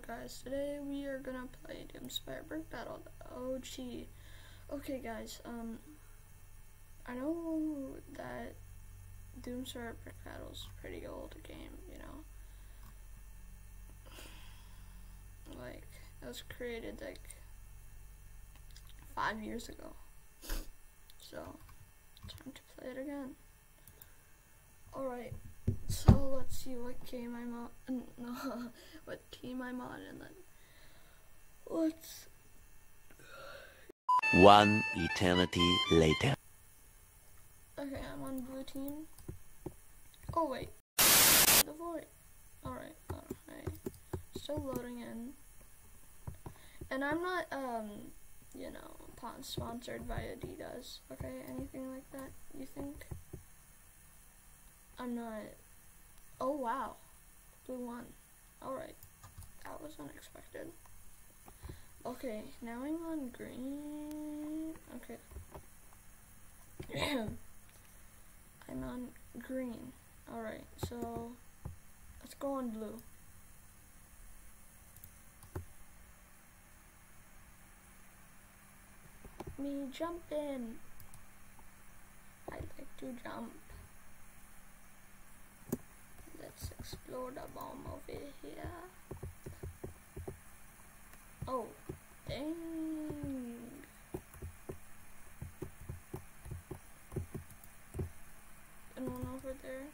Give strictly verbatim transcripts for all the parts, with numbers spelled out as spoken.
guys, today we are gonna play Doomspire Brick Battle, the O G. Okay guys, um, I know that Doomspire Brick Battle is a pretty old game, you know. Like, it was created like five years ago. So, time to play it again. Alright, so let's see what game I'm on, no, what team I'm on, and then let's... One eternity later. Okay, I'm on blue team. Oh wait, the void. Alright, alright, still loading in. And I'm not, um, you know, sponsored by Adidas, okay, anything like that, you think? I'm not. Oh wow, blue one. Alright, that was unexpected. Okay, now I'm on green. Okay. I'm on green. Alright, so let's go on blue. Me jump in. I like to jump. Let's explore the bomb over here. Oh, dang. And one over there.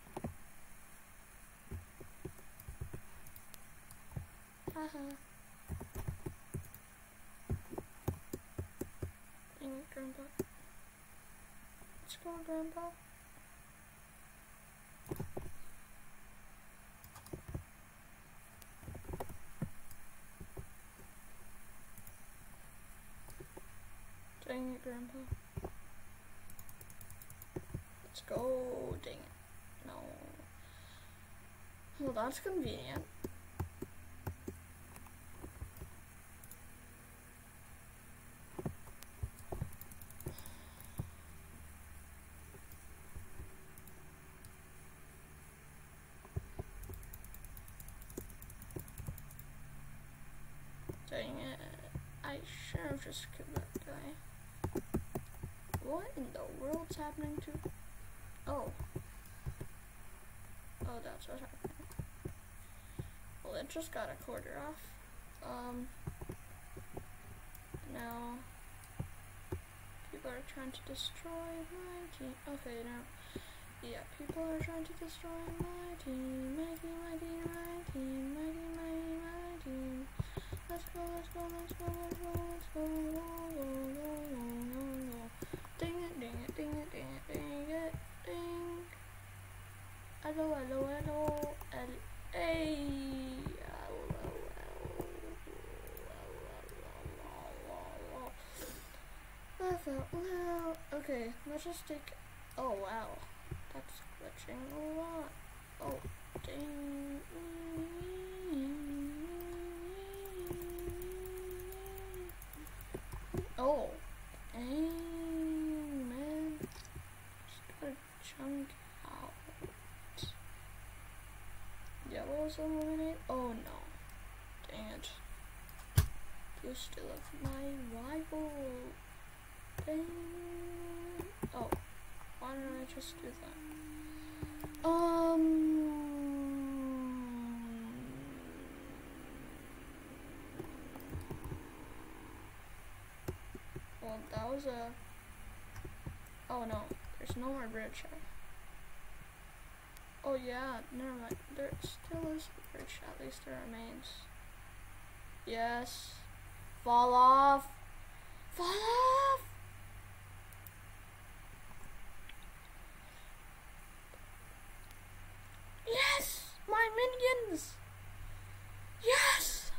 Haha. Dang it, Grandpa. Let's go, Grandpa. Dang it, Grandpa. Let's go. Dang it. No. Well, that's convenient. Dang it. I should have just killed that guy. What in the world's happening to... Oh. Oh, that's what's happening. Well, it just got a quarter off. Um. Now, people are trying to destroy my team. Okay, now. Yeah, people are trying to destroy my team. My team, my team, my team, my team, my team, my team. Let's go, let's go, let's go, let's go, let's go, go, go, go, go, go, go. Ding it, ding it, ding it, ding it, ding it, ding. Hello, hello, hello, hello, hey. That felt loud. Okay, let's just take, oh wow, that's glitching a lot. Oh, dang. Oh, dang, man. Just got a chunk out. Yellow's eliminate. Oh no. Dang it. You still have my rival. Dang. Oh, why don't I just do that? Um. Well, that was a... Oh no, there's no more bridge. Oh yeah, never mind. There still is a bridge. At least there remains. Yes. Fall off. Fall off. Yes, my minions. Yes.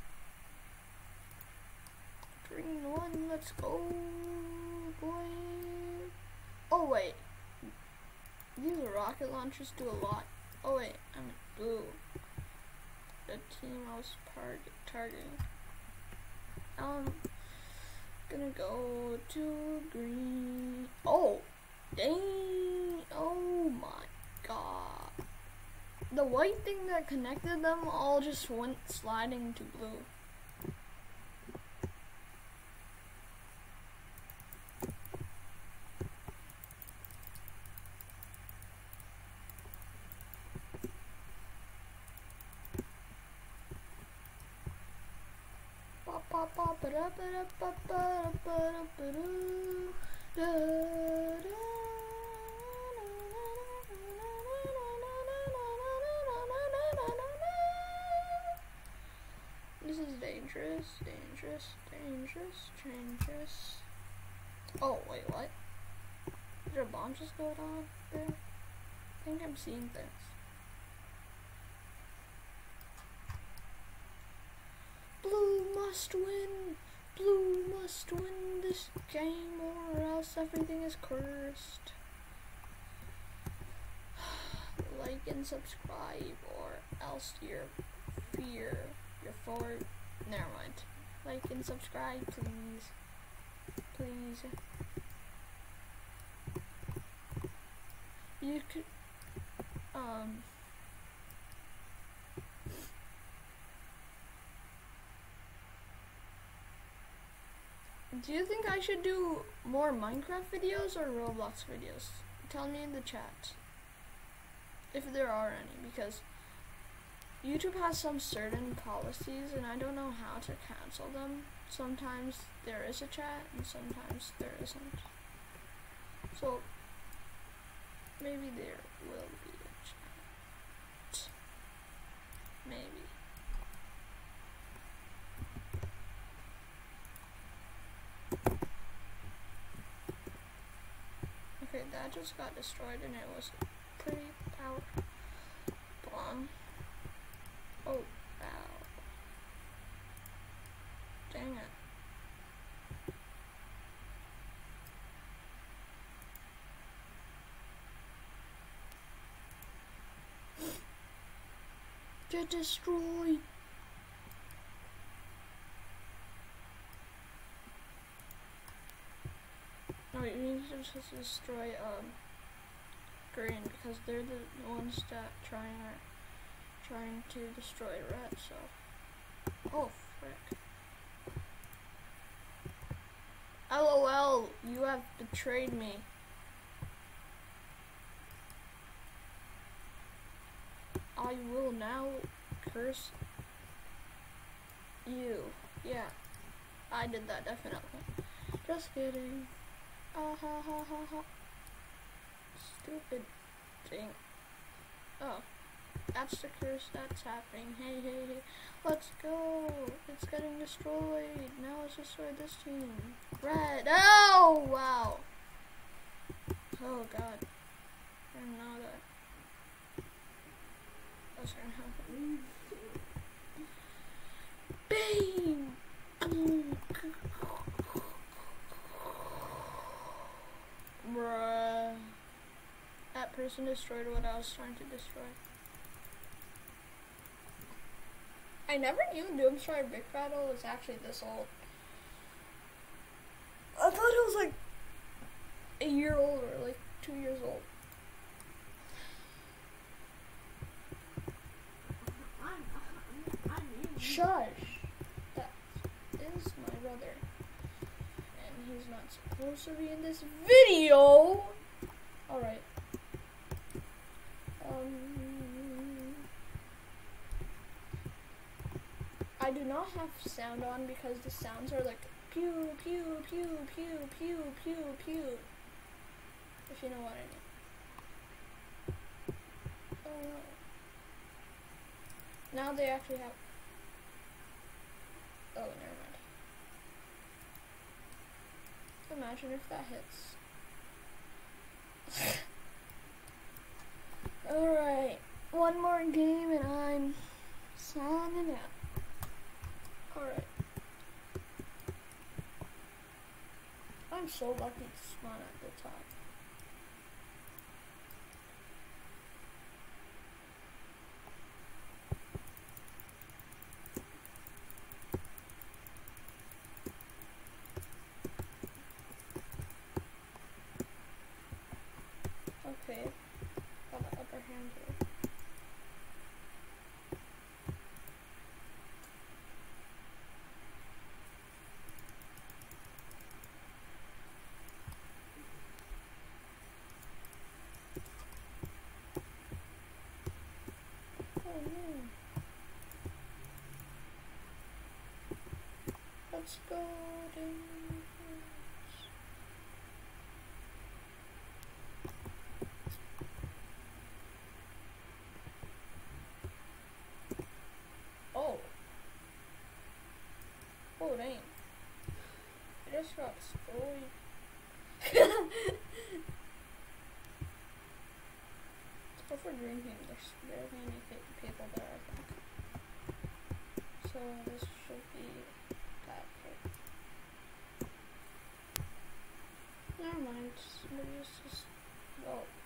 Green one, let's go, boy. Oh wait, these rocket launchers do a lot. Oh wait, I'm blue. The team I was targeting. Um, gonna go to green. Oh, dang! Oh my god! the white thing that connected them all just went sliding to blue. This is dangerous, dangerous, dangerous, dangerous. Oh, wait, what? Is there a bomb just going on there? I think I'm seeing things. Blue must win! Blue must win this game or else everything is cursed. Like and subscribe or else you're fear. You're for never mind. Like and subscribe please. Please. You could um do you think I should do more Minecraft videos or Roblox videos? Tell me in the chat if there are any, because YouTube has some certain policies and I don't know how to cancel them. Sometimes there is a chat and sometimes there isn't. So maybe there will be a chat. Maybe. Okay, that just got destroyed and it was pretty power bomb. Oh, wow. Dang it. Get destroyed. No, you need to just destroy um green because they're the ones that trying are trying to destroy red. So, oh frick! LOL, you have betrayed me. I will now curse you. Yeah, I did that definitely. Just kidding. Ah ha ha ha ha. Stupid thing. Oh, that's the curse that's happening. Hey, hey, hey. Let's go. It's getting destroyed. Now let's destroy this team. Red. Oh, wow. Oh, God. I didn't know that. What's gonna happen? Bang! Bruh. That person destroyed what I was trying to destroy. I never knew Doomstar Brick Battle was actually this old. I thought it was like a year old or like two years old. Shush! That is my brother. And he's not supposed to be in this video! Alright. Um, I do not have sound on because the sounds are like pew, pew, pew, pew, pew, pew, pew. If you know what I mean. Oh no. Now they actually have. Oh, never mind. Imagine if that hits. Alright, one more game and I'm signing out. Alright. I'm so lucky to spawn at the top. Okay. Got the upper hand here. Let's go. Oh. Oh, dang. I just got destroyed. Let's go for green team. There's barely any people there, I think. So this should be that pick. Never mind. Maybe it's just. Well.